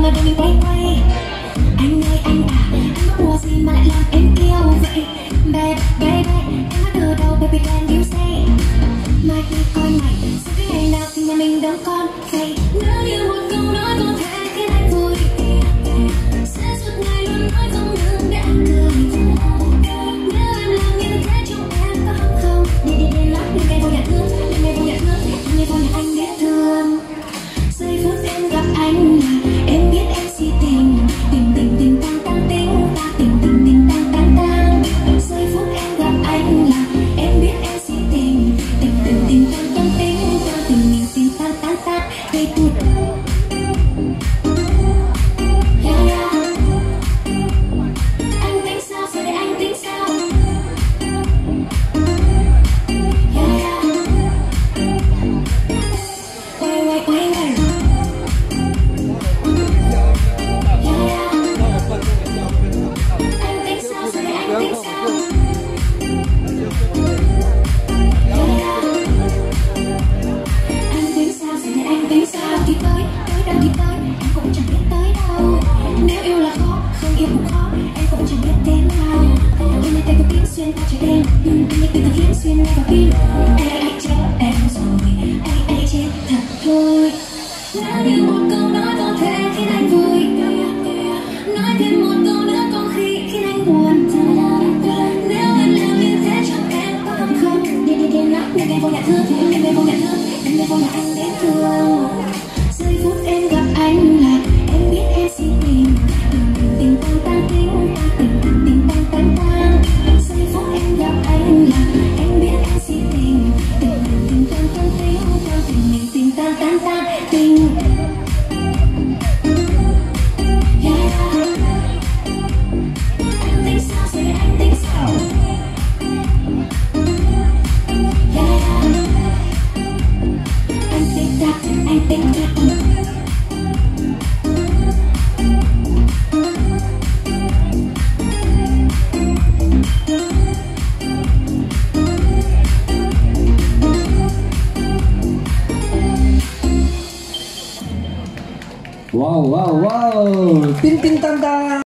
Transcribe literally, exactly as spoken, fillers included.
là đôi mình quay quay. Anh ơi anh à, anh mất mùa gì mà lại làm em yêu vậy? Baby, baby, em bắt từ đầu, baby can you say? Mai đi coi mày, sẽ biết ngày nào thì nhà mình đón con vậy. Nếu như một câu nói có thể khiến anh vui, sẽ suốt ngày luôn nói không ngừng để anh cười. Nếu em làm như thế trong em có không không? Đi đi đi lắm, đêm nay vô nhà thương, đêm nay vô nhà thương, đêm nay vô nhà anh biết thương. Giây phút em gặp anh là em biết em si tình, tình tình tình tăng tăng tình, ta tình tình tình tăng tăng tăng. Giây phút em gặp anh là em biết em si tình, tình tình tình tăng tăng tình, ta tình tình tình tăng tăng tăng. Cây tụt. Yeah yeah. Anh tính sao giờ để anh tính sao? Yeah yeah. Quay quay quay quay. Đi tới, tới đâu đi tới, em cũng chẳng biết tới đâu. Nếu yêu là khó, không yêu cũng khó, em cũng chẳng biết đến nào. Hôm nay tay có kiếm xuyên qua trời đêm, nhưng anh nhắc từ từ kiếm xuyên ngay vào tim. Anh anh anh chết em rồi, anh anh chết thật thôi. Nếu như một câu nói có thể khiến anh vui, nói thêm một câu nữa có khi khiến anh buồn. Nếu em làm như thế chẳng em có không không? Đi đi đi lắm, đêm nay vô nhà thương, đêm nay vô nhà thương, đêm nay vô nhà anh đến thương. Giây phút em gặp anh là em biết em si tình, tình tình tình tăng tăng tình, ta tình tình tình tăng tăng tăng. Giây phút em gặp anh là em biết em si tình, tình tình tình tăng tăng tình, ta tình tình tình tăng tăng tăng tình. Yeah. Anh tính sao rồi anh tính sao? Yeah. Anh tính ta, anh tính ta. Wow, wow, wow, tin tin tang tang.